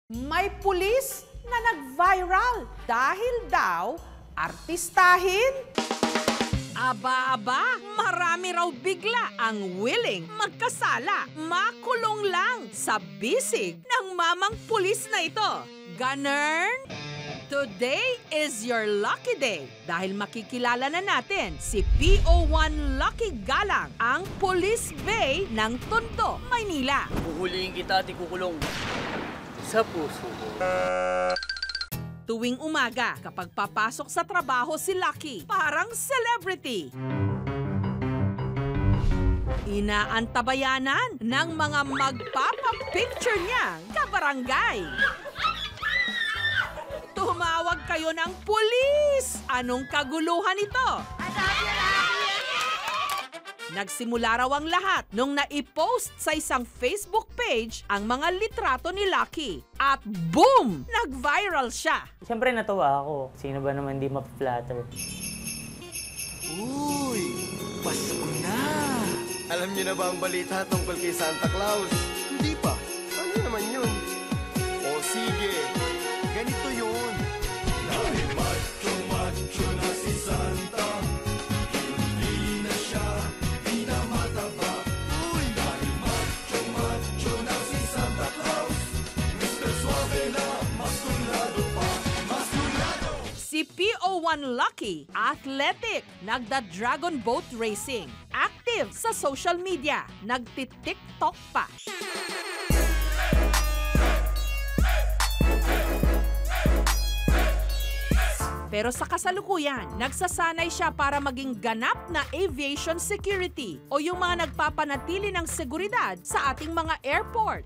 May pulis na nag-viral dahil daw artistahin. Aba-aba, marami raw bigla ang willing magkasala. Makulong lang sa bisig ng mamang pulis na ito. Ganern? Today is your lucky day dahil makikilala na natin si PO1 Lucky Galang, ang Police Bay ng Tondo, Maynila. Huhulihin kita at ikukulong sa puso ko. Tuwing umaga, kapag papasok sa trabaho si Lucky, parang celebrity. Inaantabayanan ng mga magpapapicture niyang kabarangay. Tumawag kayo ng pulis! Anong kaguluhan ito? Nagsimula raw ang lahat nung naipost sa isang Facebook page ang mga litrato ni Lucky. At boom! Nag-viral siya. Siyempre natuwa ako. Sino ba naman di ma-flatter? Uy! Pasko na! Alam niyo na ba ang balita tungkol kay Santa Claus? Hindi pa. Ano naman yun? O sige, ganito yun. Dahil macho na si Santa, hindi na siya pinamataba. Uy! Dahil macho na si Santa Claus, Mr. Suave na mas tulado pa, mas tulado. Si PO1 Lucky, athletic, nagda-dragon boat racing, active sa social media, nagti-TikTok pa. Pero sa kasalukuyan, nagsasanay siya para maging ganap na aviation security o yung mga nagpapanatili ng seguridad sa ating mga airport.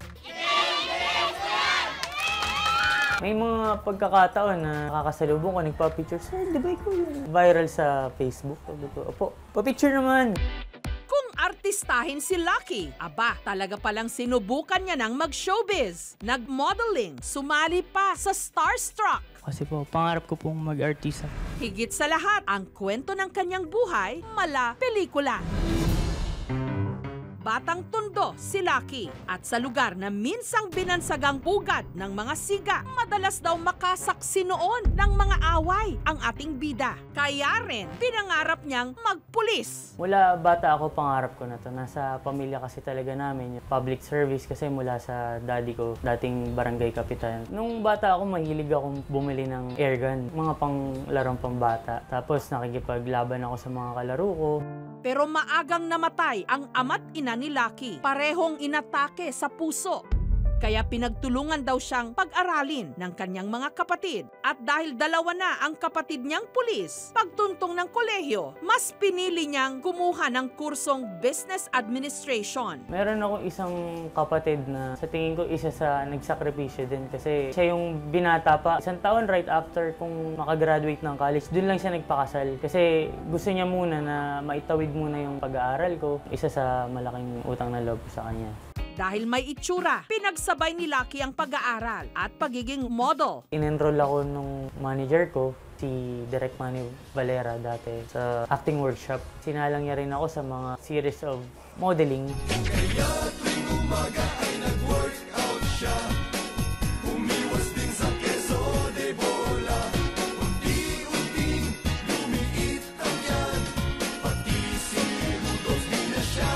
May mga pagkakataon na nakakasalubong ko, nagpa-picture. Sir, di ba ikaw yung viral sa Facebook? Sabi ko, opo, pa-picture naman. Kung artistahin si Lucky, aba, talaga palang sinubukan niya ng mag-showbiz, nag-modeling, sumali pa sa Starstruck. Kasi po, pangarap ko pong mag-artista. Higit sa lahat, ang kwento ng kanyang buhay, mala pelikula. Batang Tondo si Lucky at sa lugar na minsang binansagang pugad ng mga siga, madalas daw makasaksi noon ng mga away ang ating bida. Kaya rin, pinangarap niyang magpulis. Mula bata ako, pangarap ko na to. Nasa pamilya kasi talaga namin yung public service kasi mula sa daddy ko, dating barangay kapitan. Nung bata ako, mahilig akong bumili ng airgun, mga panglarong pambata. Tapos nakikipaglaban ako sa mga kalaro ko. Pero maagang namatay ang ama't ina ni Lucky. Parehong inatake sa puso. Kaya pinagtulungan daw siyang pag-aralin ng kanyang mga kapatid. At dahil dalawa na ang kapatid niyang pulis, pagtuntong ng kolehiyo, mas pinili niyang kumuha ng kursong Business Administration. Meron ako isang kapatid na sa tingin ko isa sa nagsakripisyo din kasi siya yung binata pa. Isang taon right after kung makagraduate ng college, dun lang siya nagpakasal. Kasi gusto niya muna na maitawid muna yung pag-aaral ko. Isa sa malaking utang na loob sa kanya. Dahil may itsura, pinagsabay ni Lucky ang pag-aaral at pagiging model. In-enroll ako nung manager ko, si Direk Manny Valera dati sa acting workshop. Sinalang niya rin ako sa mga series of modeling. Kaya tuwing umaga ay nag-workout siya. Umiwas din sa keso de bola. Unti-unting lumiit ang yan. Pati si Rudolph di na siya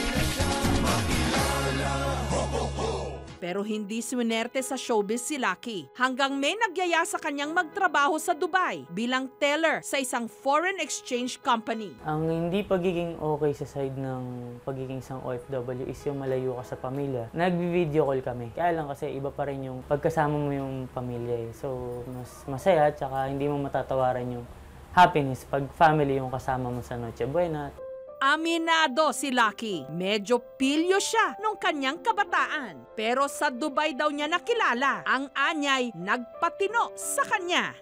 makilala. Ho, ho, ho. Pero hindi swinerte sa showbiz si Lucky hanggang may nagyaya sa kanyang magtrabaho sa Dubai bilang teller sa isang foreign exchange company. Ang hindi pagiging okay sa side ng pagiging isang OFW is yung malayo ka sa pamilya. Nag-video call kami. Kaya lang kasi iba pa rin yung pagkasama mo yung pamilya eh. So, mas masaya at saka hindi mo matatawaran yung happiness pag family yung kasama mo sa Noche Buena. Aminado si Lucky. Medyo pilyo siya nung kanyang kabataan. Pero sa Dubai daw niya nakilala ang anyay nagpatino sa kanya.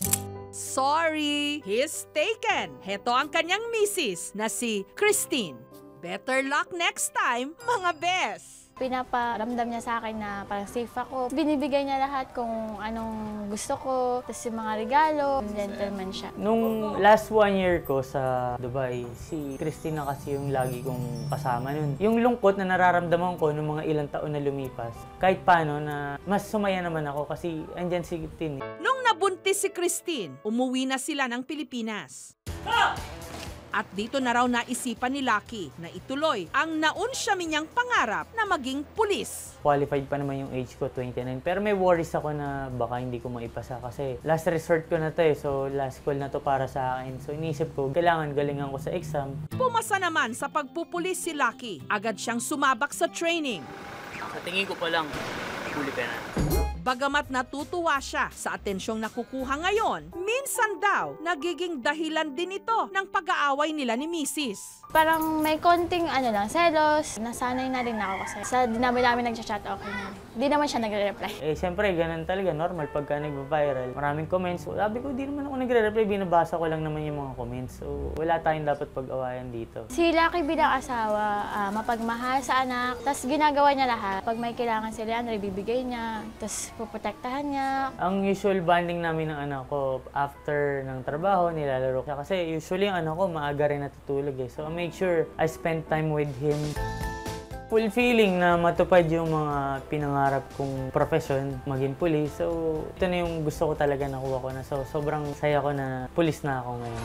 Sorry, he's taken. Heto ang kanyang misis na si Christine. Better luck next time, mga bes! Pinaparamdam niya sa akin na parang safe ako. Binibigay niya lahat kung anong gusto ko, tapos yung mga regalo. Gentleman siya. Nung last 1 year ko sa Dubai, si Christine na kasi yung lagi kong kasama nun. Yung lungkot na nararamdaman ko nung mga ilang taon na lumipas, kahit paano na mas sumaya naman ako kasi andyan si Tin. Nung nabuntis si Christine, umuwi na sila ng Pilipinas. At dito na raw naisipan ni Lucky na ituloy ang naunsyami niyang pangarap na maging pulis. Qualified pa naman yung age ko, 29. Pero may worries ako na baka hindi ko maipasa kasi last resort ko na to eh. So last call na to para sa akin. So inisip ko, kailangan galingan ko sa exam. Pumasa naman sa pagpupulis si Lucky. Agad siyang sumabak sa training. Sa tingin ko pa lang, huli pa na. Bagamat natutuwa siya sa atensyong nakukuha ngayon, minsan daw nagiging dahilan din ito ng pag-aaway nila ni Mrs. Parang may konting selos. Nasanay na rin ako kasi sa dinami-dami nagchat-chat, okay na. Di naman siya nagre-reply. Eh siyempre, ganun talaga, normal pagka nag-viral. Maraming comments. So, sabi ko, di naman ako nagre-reply, binabasa ko lang naman yung mga comments. So wala tayong dapat pag-awayan dito. Si Lucky bilang asawa, mapagmahal sa anak, tapos ginagawa niya lahat. Pag may kailangan si Leandro, ibibigay niya, tapos puprotektahan niya. Ang usual bonding namin ng anak ko, after ng trabaho, nilalaro siya. Kasi usually ang anak ko, maaga rin natutulog eh. So I make sure I spend time with him. Fulfilling na matupad yung mga pinangarap kong profession, maging pulis. So ito na yung gusto ko talaga nakuha ko na. So sobrang saya ko na pulis na ako ngayon.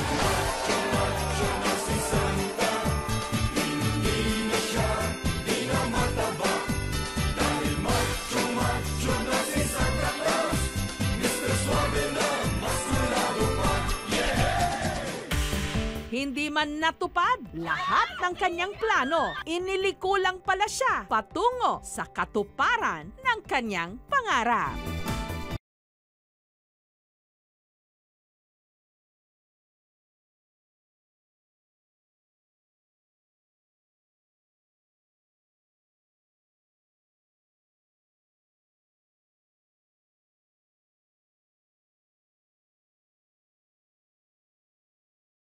Hindi man natupad lahat ng kanyang plano, iniliko lang pala siya patungo sa katuparan ng kanyang pangarap.